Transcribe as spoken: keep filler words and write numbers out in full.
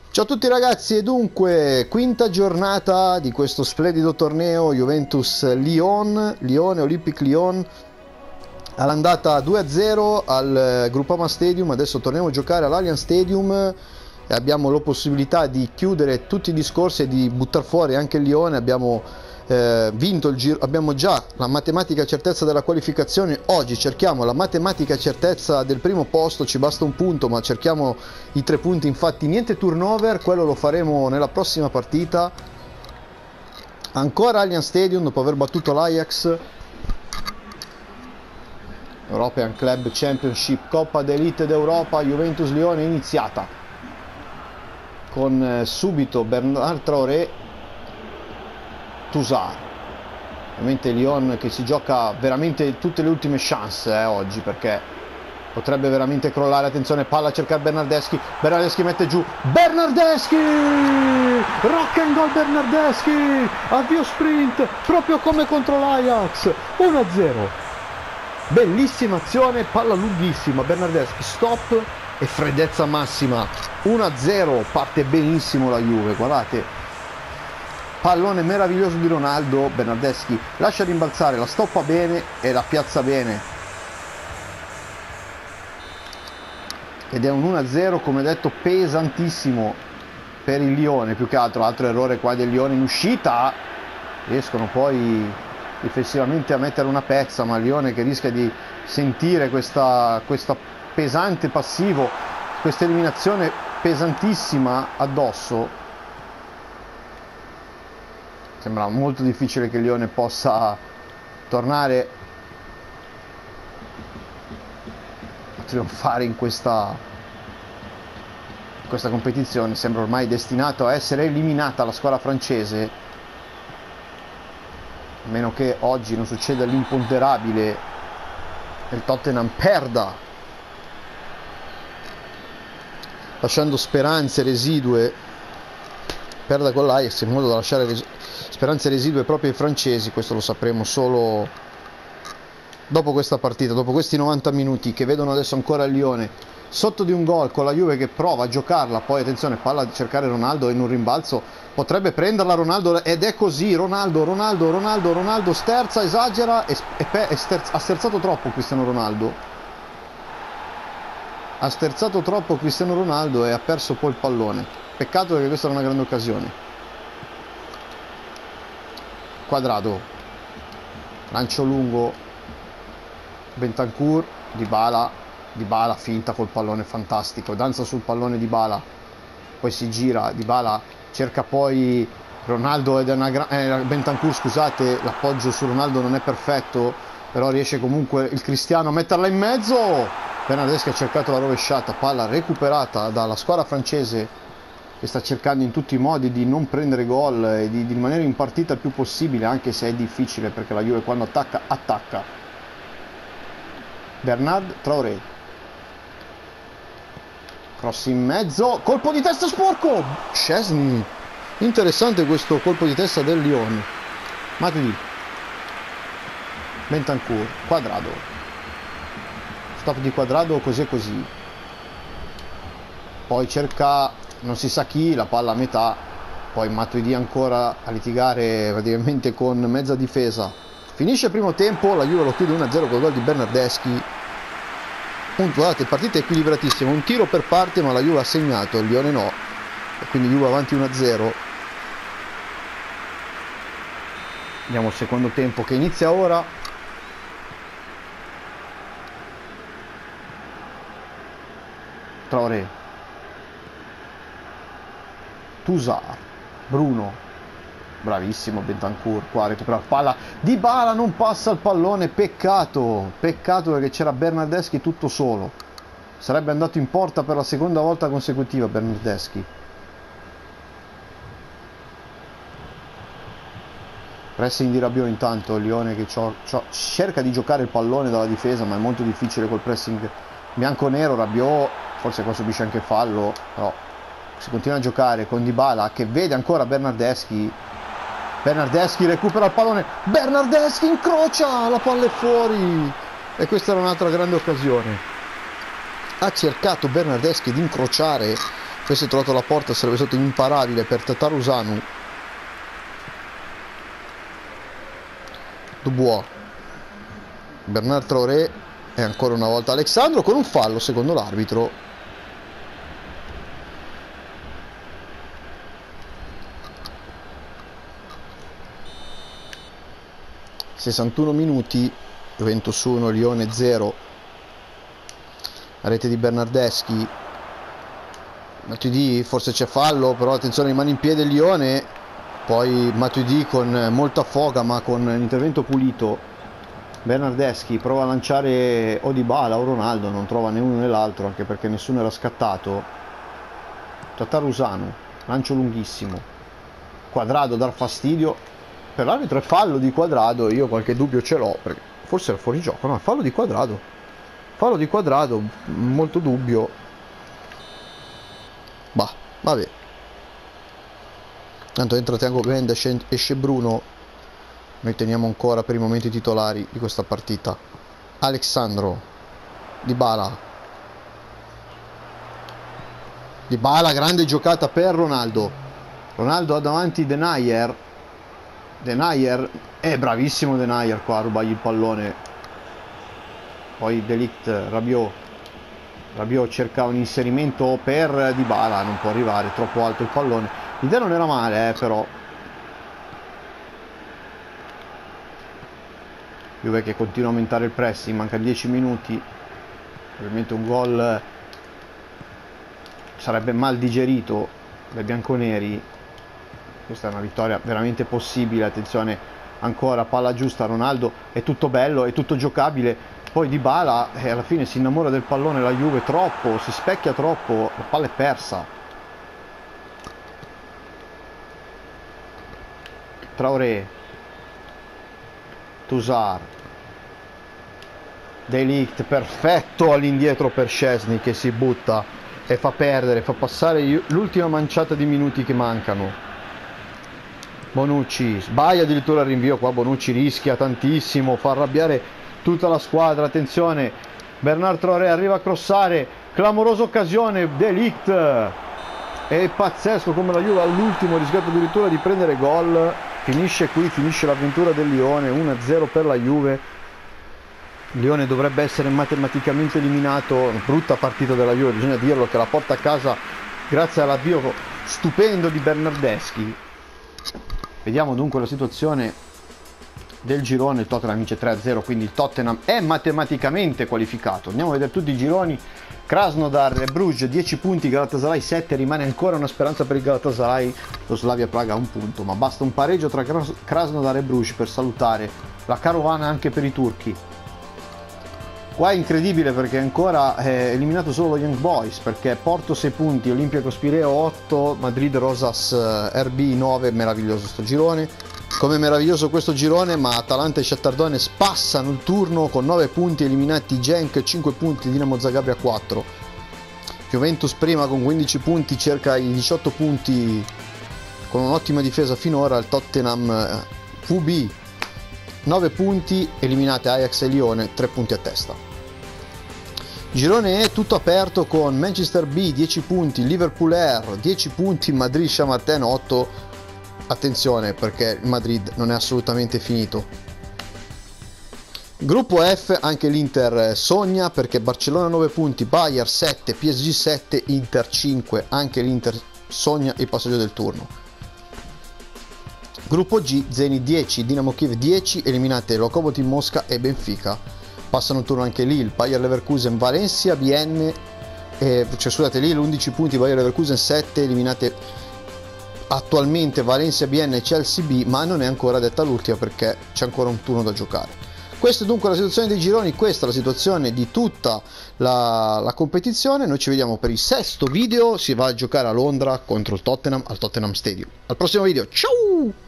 Ciao a tutti ragazzi, e dunque quinta giornata di questo splendido torneo Juventus-Lyon, Lione, Olympique Lyon, all'andata due a zero al Groupama Stadium. Adesso torniamo a giocare all'Allianz Stadium e abbiamo la possibilità di chiudere tutti i discorsi e di buttare fuori anche il Lione. Abbiamo eh, vinto il giro, abbiamo già la matematica certezza della qualificazione. Oggi cerchiamo la matematica certezza del primo posto, ci basta un punto ma cerchiamo i tre punti. Infatti niente turnover, quello lo faremo nella prossima partita. Ancora Allianz Stadium dopo aver battuto l'Ajax. European Club Championship, Coppa d'Elite d'Europa, Juventus Lione è iniziata con eh, subito Bernard Traoré, Toussaint. Ovviamente Lyon che si gioca veramente tutte le ultime chance eh, oggi, perché potrebbe veramente crollare. Attenzione, palla a cercare Bernardeschi, Bernardeschi mette giù, Bernardeschi, rock and roll Bernardeschi, avvio sprint proprio come contro l'Ajax, uno a zero. Bellissima azione, palla lunghissima, Bernardeschi, stop e freddezza massima, uno a zero, parte benissimo la Juve, guardate, pallone meraviglioso di Ronaldo, Bernardeschi lascia rimbalzare, la stoppa bene e la piazza bene, ed è un uno a zero come detto pesantissimo per il Lione. Più che altro, altro errore qua del Lione in uscita, riescono poi difensivamente a mettere una pezza, ma Lione che rischia di sentire questa, questa pesante passivo, questa eliminazione pesantissima addosso. Sembra molto difficile che Lione possa tornare a trionfare in questa, in questa competizione. Sembra ormai destinato a essere eliminata la squadra francese, a meno che oggi non succeda l'imponderabile e il Tottenham perda, lasciando speranze residue, perda con l'Ajax in modo da lasciare res speranze residue proprio ai francesi. Questo lo sapremo solo dopo questa partita, dopo questi novanta minuti che vedono adesso ancora il Lione sotto di un gol, con la Juve che prova a giocarla. Poi attenzione, palla a cercare Ronaldo in un rimbalzo, potrebbe prenderla Ronaldo ed è così. Ronaldo, Ronaldo, Ronaldo, Ronaldo sterza, esagera e, e, e sterz ha sterzato troppo Cristiano Ronaldo. Ha sterzato troppo Cristiano Ronaldo e ha perso poi il pallone. Peccato, perché questa era una grande occasione. Quadrado, lancio lungo, Bentancur, Dybala. Dybala finta col pallone, fantastico, danza sul pallone Dybala, poi si gira, Dybala cerca poi Ronaldo ed è una gran... eh, Bentancur, scusate, l'appoggio su Ronaldo non è perfetto, però riesce comunque il cristiano a metterla in mezzo. Bernardeschi ha cercato la rovesciata, palla recuperata dalla squadra francese che sta cercando in tutti i modi di non prendere gol e di, di rimanere in partita il più possibile, anche se è difficile perché la Juve quando attacca, attacca. Bernard Traoré, cross in mezzo, colpo di testa sporco, Szczesny. Interessante questo colpo di testa del Lione. Matuidi, Bentancur, Quadrado, stop di Quadrado, così e così, poi cerca non si sa chi, la palla a metà, poi Matuidi ancora a litigare praticamente con mezza difesa. Finisce il primo tempo, la Juve lo chiude uno a zero col gol di Bernardeschi. Guardate, partita equilibratissima, un tiro per parte, ma la Juve ha segnato, il Lione no, e quindi Juve avanti uno a zero. Andiamo al secondo tempo che inizia ora. Traoré, Toussaint, Bruno, bravissimo Bentancur, qua recupera la palla, Dybala non passa il pallone, peccato, peccato perché c'era Bernardeschi tutto solo, sarebbe andato in porta per la seconda volta consecutiva Bernardeschi. Pressing di Rabiot intanto, il Lione che c'ho, c'ho, cerca di giocare il pallone dalla difesa, ma è molto difficile col pressing bianco-nero. Rabiot forse qua subisce anche fallo, però si continua a giocare con Dybala che vede ancora Bernardeschi. Bernardeschi recupera il pallone, Bernardeschi incrocia, la palla è fuori e questa era un'altra grande occasione. Ha cercato Bernardeschi di incrociare Questo è trovato la porta, sarebbe stato imparabile per Tatarusanu. Dubois, Bernard Traoré e ancora una volta Alexandro con un fallo secondo l'arbitro. sessantuno minuti, Juventus uno, Lione zero. La rete di Bernardeschi. Matuidi, forse c'è fallo, però attenzione, rimane in piede il Lione. Poi Matuidi con molta foga ma con l'intervento pulito. Bernardeschi prova a lanciare o Dybala o Ronaldo, non trova né uno né l'altro, anche perché nessuno era scattato. Tatarusanu, lancio lunghissimo. Quadrado dar fastidio. Per l'arbitro è fallo di Quadrado, io qualche dubbio ce l'ho, perché forse era fuori gioco, no, è fallo di Quadrado. Fallo di Quadrado, molto dubbio. Bah, vabbè. Tanto entra Thiago Mendes, esce Bruno. Noi teniamo ancora per i momenti titolari di questa partita Alexandro, Dybala. Dybala, grande giocata per Ronaldo. Ronaldo ha davanti Denayer. Denayer è bravissimo, Denayer qua a rubargli il pallone. Poi De Ligt, Rabiot. Rabiot cerca un inserimento per Dybala, non può arrivare, troppo alto il pallone. L'idea non era male, eh, però. Juve che continua a aumentare il pressing, manca dieci minuti. Ovviamente un gol sarebbe mal digerito dai bianconeri. Questa è una vittoria veramente possibile. Attenzione, ancora palla giusta, Ronaldo, è tutto bello, è tutto giocabile. Poi Dybala eh, alla fine si innamora del pallone, la Juve troppo, si specchia troppo, la palla è persa. Traoré, Toussaint, De Ligt, perfetto all'indietro per Szczesny che si butta e fa perdere, fa passare l'ultima manciata di minuti che mancano. Bonucci sbaglia addirittura il rinvio, qua Bonucci rischia tantissimo, fa arrabbiare tutta la squadra. Attenzione, Bernard Traoré arriva a crossare, clamorosa occasione, De Ligt, è pazzesco come la Juve all'ultimo ha rischiato addirittura di prendere gol. Finisce qui, finisce l'avventura del Lione, uno a zero per la Juve. Il Lione dovrebbe essere matematicamente eliminato. Brutta partita della Juve, bisogna dirlo, che la porta a casa grazie all'avvio stupendo di Bernardeschi. Vediamo dunque la situazione del girone. Il Tottenham vince tre a zero, quindi il Tottenham è matematicamente qualificato. Andiamo a vedere tutti i gironi. Krasnodar e Bruges dieci punti, Galatasaray sette, rimane ancora una speranza per il Galatasaray, lo Slavia Praga un punto, ma basta un pareggio tra Krasnodar e Bruges per salutare la carovana anche per i turchi. Qua è incredibile perché ancora è eliminato solo lo Young Boys, perché Porto sei punti, Olympiacos Pireo otto, Madrid Rosas R B nove, meraviglioso sto girone. Come meraviglioso questo girone, ma Atalanta e Shakhtar Donetsk passano il turno con nove punti, eliminati Genk cinque punti, Dinamo Zagabria quattro. Juventus prima con quindici punti, cerca i diciotto punti con un'ottima difesa finora. Il Tottenham V B nove punti, eliminate Ajax e Lione tre punti a testa. Girone è tutto aperto con Manchester B dieci punti, Liverpool R dieci punti, Madrid Chamartin otto. Attenzione perché il Madrid non è assolutamente finito. Gruppo F, anche l'Inter sogna perché Barcellona nove punti, Bayern sette, P S G sette, Inter cinque, anche l'Inter sogna il passaggio del turno. Gruppo G, Zenit dieci, Dinamo Kiev dieci, eliminate Lokomotiv Mosca e Benfica. Passano il turno anche Lille, Bayer Leverkusen, Valencia, B N, eh, cioè scusate, Lille undici punti, Bayer Leverkusen sette, eliminate attualmente Valencia, B N e Chelsea B, ma non è ancora detta l'ultima perché c'è ancora un turno da giocare. Questa è dunque la situazione dei gironi, questa è la situazione di tutta la, la competizione. Noi ci vediamo per il sesto video, si va a giocare a Londra contro il Tottenham al Tottenham Stadium. Al prossimo video, ciao!